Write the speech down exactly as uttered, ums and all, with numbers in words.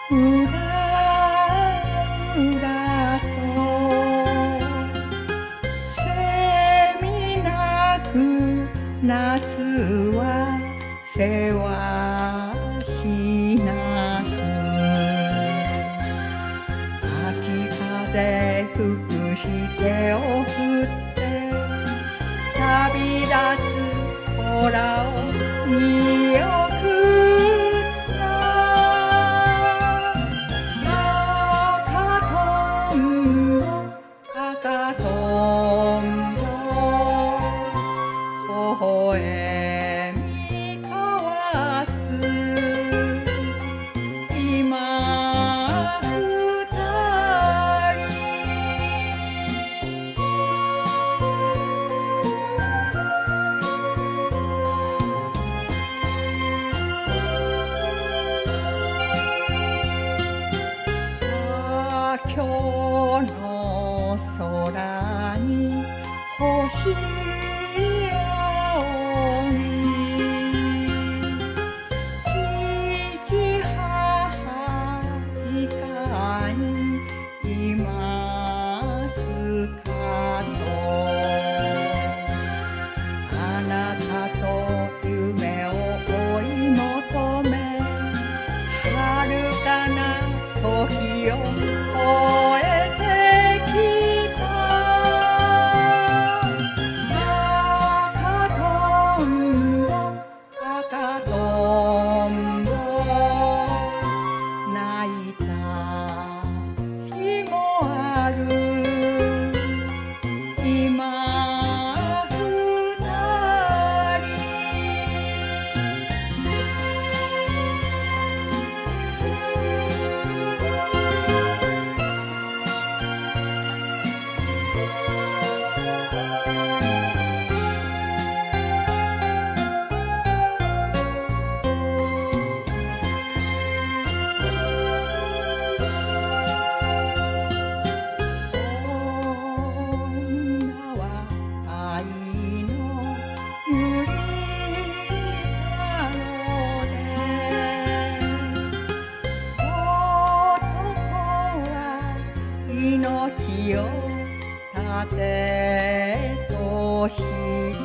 うらうらとせみなく夏はせわしなく秋風吹くし手を振って旅立つ空を見送った赤とんぼ赤とんぼ微笑み交わす今二人今日の空に星青い父母いかにいますかとあなたと夢を追い求め遥かな時を越えてきた赤とんぼ赤とんぼ泣いた日もある今二人女は愛のゆりかごで男は命を盾として